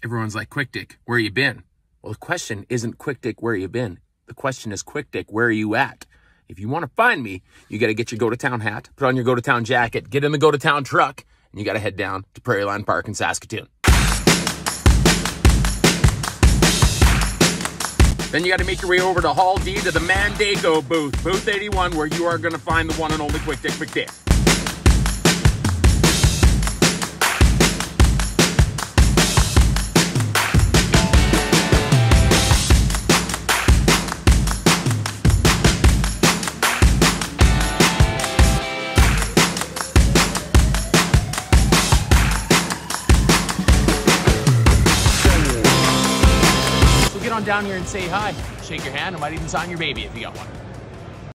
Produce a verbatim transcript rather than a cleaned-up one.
Everyone's like, Quick Dick, where you been? Well, the question isn't Quick Dick, where you been? The question is, Quick Dick, where are you at? If you want to find me, you got to get your go-to-town hat, put on your go-to-town jacket, get in the go-to-town truck, and you got to head down to Prairie Line Park in Saskatoon. Then you got to make your way over to Hall D to the Mandego booth, booth eighty-one, where you are going to find the one and only Quick Dick McDick. Get on down here and say hi. Shake your hand. I might even sign your baby if you got one.